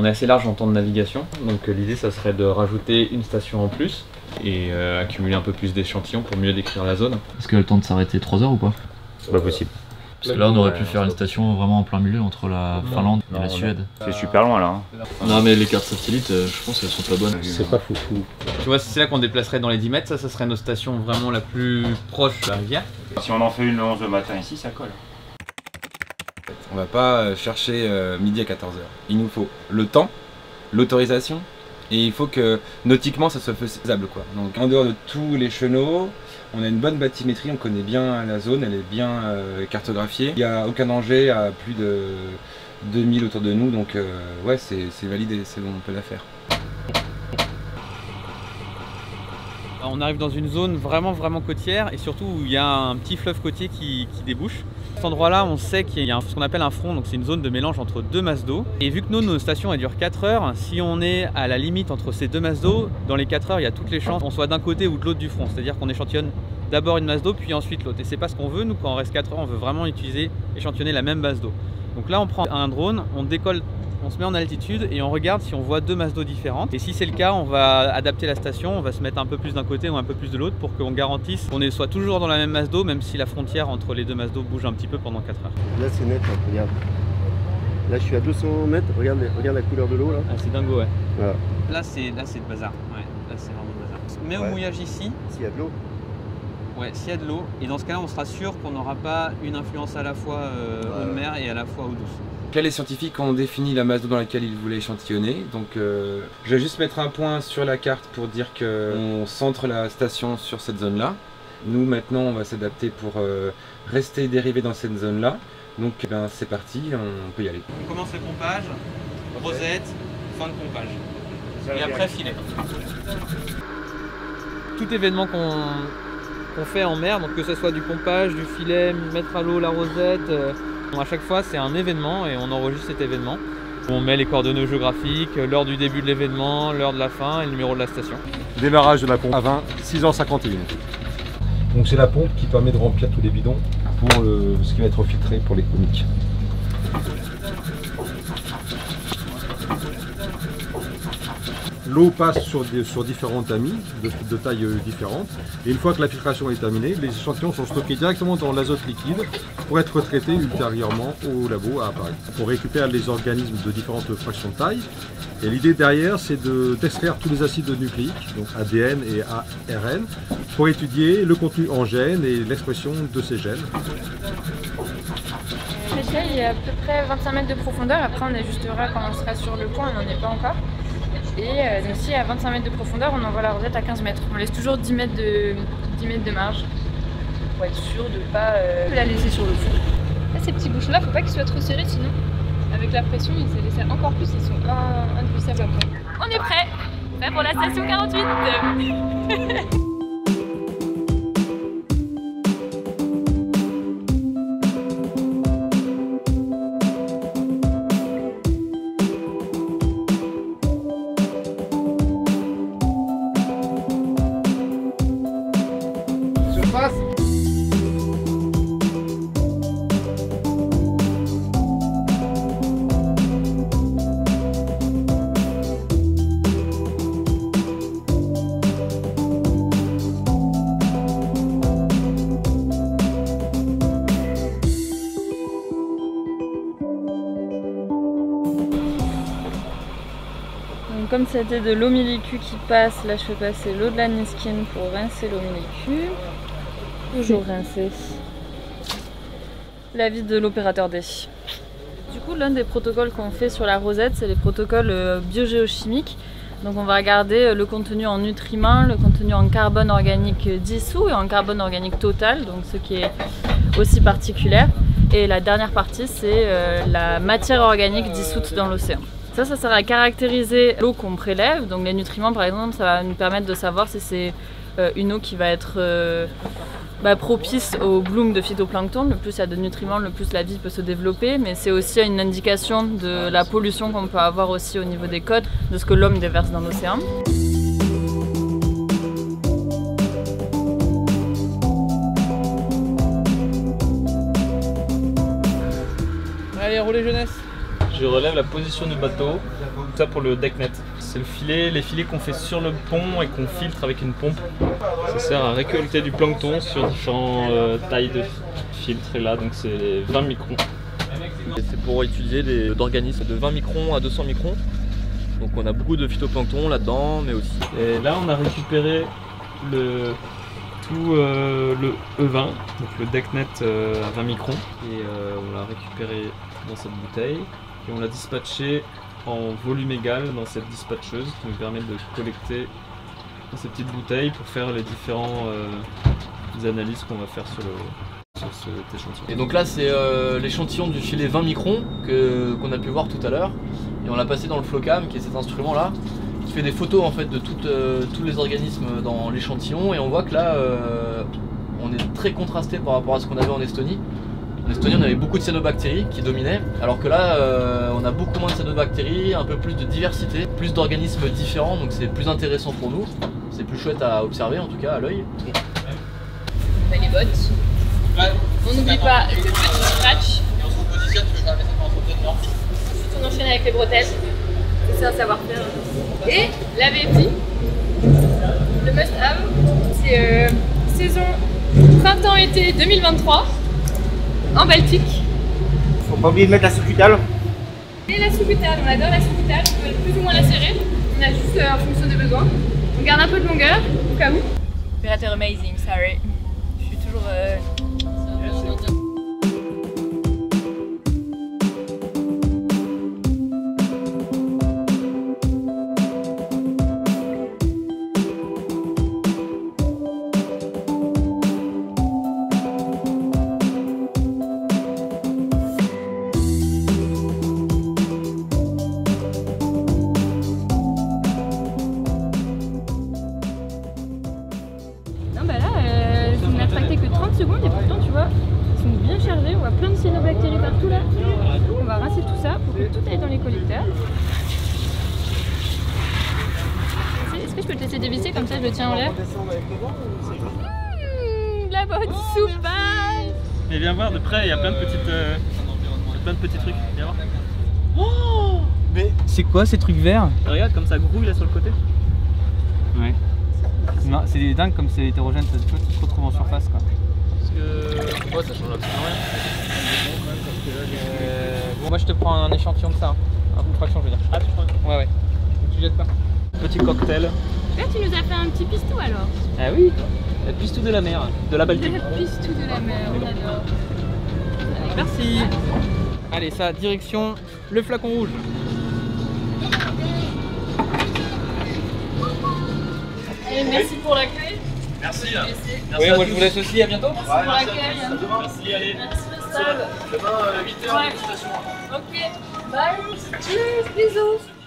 On est assez large en temps de navigation, donc l'idée ça serait de rajouter une station en plus et accumuler un peu plus d'échantillons pour mieux décrire la zone. Est-ce qu'elle a le temps de s'arrêter 3 heures ou pas? C'est pas possible. Parce que là on aurait pu faire une station vraiment en plein milieu entre la Finlande et la Suède. C'est super loin là. Non mais les cartes satellites, je pense qu'elles sont pas bonnes. C'est pas foufou. Tu vois, c'est là qu'on déplacerait dans les 10 mètres, ça serait nos stations vraiment la plus proche de la rivière. Si on en fait une le 11 le matin ici, ça colle. On va pas chercher midi à 14h. Il nous faut le temps, l'autorisation, et il faut que nautiquement ça soit faisable quoi. Donc en dehors de tous les chenaux, on a une bonne bathymétrie, on connaît bien la zone, elle est bien cartographiée. Il n'y a aucun danger à plus de 2000 autour de nous, donc ouais c'est valide et c'est bon, on peut la faire. On arrive dans une zone vraiment côtière et surtout où il y a un petit fleuve côtier qui débouche. À cet endroit-là, on sait qu'il y a ce qu'on appelle un front, donc c'est une zone de mélange entre deux masses d'eau. Et vu que nos stations elles durent 4 heures, si on est à la limite entre ces deux masses d'eau, dans les 4 heures, il y a toutes les chances qu'on soit d'un côté ou de l'autre du front. C'est-à-dire qu'on échantillonne d'abord une masse d'eau, puis ensuite l'autre. Et c'est pas ce qu'on veut, nous quand on reste 4 heures, on veut vraiment échantillonner la même masse d'eau. Donc là, on prend un drone, on décolle. On se met en altitude et on regarde si on voit deux masses d'eau différentes. Et si c'est le cas, on va adapter la station, on va se mettre un peu plus d'un côté ou un peu plus de l'autre pour qu'on garantisse qu'on soit toujours dans la même masse d'eau, même si la frontière entre les deux masses d'eau bouge un petit peu pendant 4 heures. Là c'est net, hein, regarde. Là je suis à 200 mètres, regarde la couleur de l'eau là. Ah, c'est dingo, ouais. Voilà. Là c'est le bazar. Ouais, là c'est vraiment le bazar. Mais au mouillage ici, s'il y a de l'eau. Ouais, s'il y a de l'eau. Et dans ce cas-là, on sera sûr qu'on n'aura pas une influence à la fois eau de mer et à la fois eau douce. Là, les scientifiques ont défini la masse d'eau dans laquelle ils voulaient échantillonner. Donc je vais juste mettre un point sur la carte pour dire qu'on centre la station sur cette zone-là. Nous maintenant on va s'adapter pour rester dérivé dans cette zone-là. Donc ben, c'est parti, on peut y aller. On commence le pompage, rosette, fin de pompage. Et après filet. Tout événement qu'on fait en mer, donc que ce soit du pompage, du filet, mettre à l'eau la rosette, à chaque fois c'est un événement et on enregistre cet événement. On met les coordonnées géographiques, l'heure du début de l'événement, l'heure de la fin et le numéro de la station. Démarrage de la pompe à 6h51. Donc c'est la pompe qui permet de remplir tous les bidons pour ce qui va être filtré pour les comiques. L'eau passe sur différents tamis de tailles différentes et une fois que la filtration est terminée, les échantillons sont stockés directement dans l'azote liquide pour être traités ultérieurement au labo à Paris. On récupère les organismes de différentes fractions de taille et l'idée derrière c'est d'extraire tous les acides nucléiques, donc ADN et ARN, pour étudier le contenu en gènes et l'expression de ces gènes. L'échelle il y a à peu près 25 mètres de profondeur, après on ajustera quand on sera sur le point, on n'en est pas encore. Et donc si à 25 mètres de profondeur, on envoie la rosette à 15 mètres. On laisse toujours 10 mètres de marge pour être sûr de ne pas la laisser sur le fond. Là, ces petits bouchons là, faut pas qu'ils soient trop serrés, sinon avec la pression ils se laissent encore plus, ils sont indévissables après. On est prêt pour la station 48. Comme c'était de l'eau milicu qui passe, là je fais passer l'eau de la Niskin pour rincer l'eau milicu. Toujours rincer. L'avis de l'opérateur D. Du coup, l'un des protocoles qu'on fait sur la rosette, c'est les protocoles biogéochimiques. Donc on va regarder le contenu en nutriments, le contenu en carbone organique dissous et en carbone organique total, donc ce qui est aussi particulière. Et la dernière partie, c'est la matière organique dissoute dans l'océan. Ça sert à caractériser l'eau qu'on prélève. Donc les nutriments, par exemple, ça va nous permettre de savoir si c'est une eau qui va être propice au bloom de phytoplancton. Le plus il y a de nutriments, le plus la vie peut se développer. Mais c'est aussi une indication de la pollution qu'on peut avoir aussi au niveau des côtes, de ce que l'homme déverse dans l'océan. Allez, roulez jeunesse. Je relève la position du bateau Ça pour le deck net. C'est le filet, les filets qu'on fait sur le pont et qu'on filtre avec une pompe. Ça sert à récolter du plancton sur différentes tailles de filtres. Et là, donc c'est 20 microns. C'est pour étudier d'organismes de 20 microns à 200 microns. Donc on a beaucoup de phytoplancton là-dedans, mais aussi. Et là, on a récupéré le E20, donc le deck net à 20 microns. Et on l'a récupéré dans cette bouteille. Et on l'a dispatché en volume égal dans cette dispatcheuse qui nous permet de collecter dans ces petites bouteilles pour faire les différentes analyses qu'on va faire sur cet échantillon. Et donc là c'est l'échantillon du filet 20 microns qu'on a pu voir tout à l'heure. Et on l'a passé dans le Flocam, qui est cet instrument là, qui fait des photos en fait de tous les organismes dans l'échantillon. Et on voit que là on est très contrasté par rapport à ce qu'on avait en Estonie. En Estonie on avait beaucoup de cyanobactéries qui dominaient, alors que là on a beaucoup moins de cyanobactéries, un peu plus de diversité, plus d'organismes différents, donc c'est plus intéressant pour nous. C'est plus chouette à observer en tout cas à l'œil. Les bottes. On n'oublie pas le petit scratch. Et on se repositionne, je vais la mettre en entretenant. Ensuite on enchaîne avec les bretelles. C'est un savoir-faire. Et la VFD. Le must-have. C'est saison printemps-été 2023. En Baltique. Faut pas oublier de mettre la sous-cutale. Et la sous-cutale, on adore la sous-cutale. On peut plus ou moins la serrer. On a juste en fonction des besoins. On garde un peu de longueur au cas où. Opérateur amazing, sorry. Je suis toujours. On n'a tracté que 30 secondes et pourtant tu vois, ils sont bien chargés, on voit plein de cyanobactéries partout là. On va rincer tout ça pour que tout aille dans les collecteurs. Est-ce que je peux te laisser dévisser comme ça je le tiens en l'air? La bonne soupe. Et viens voir de près, il y a plein de petits trucs. Viens voir. Oh, mais C'est quoi ces trucs verts? regarde comme ça grouille là sur le côté. Ouais. Non, c'est des dingues comme c'est hétérogène, ça se retrouve en surface quoi. Parce que ouais, ça change absolument rien. Bon, moi je te prends un échantillon de ça, hein. Une fraction je veux dire. Ah tu prends? Ouais. Tu jettes pas. Petit cocktail. Là tu nous as fait un petit pistou alors. Ah oui, le pistou de la mer, de la Baltique. Le pistou de la mer, on adore. Merci. Allez, ça, direction le flacon rouge. Allez, merci pour l'accueil. Merci. Oui, moi je vous laisse aussi, à bientôt. Merci pour l'accueil. Merci, allez. Merci le sable. Demain 8h, Ouais. Ok, bye. Tchuss, bisous.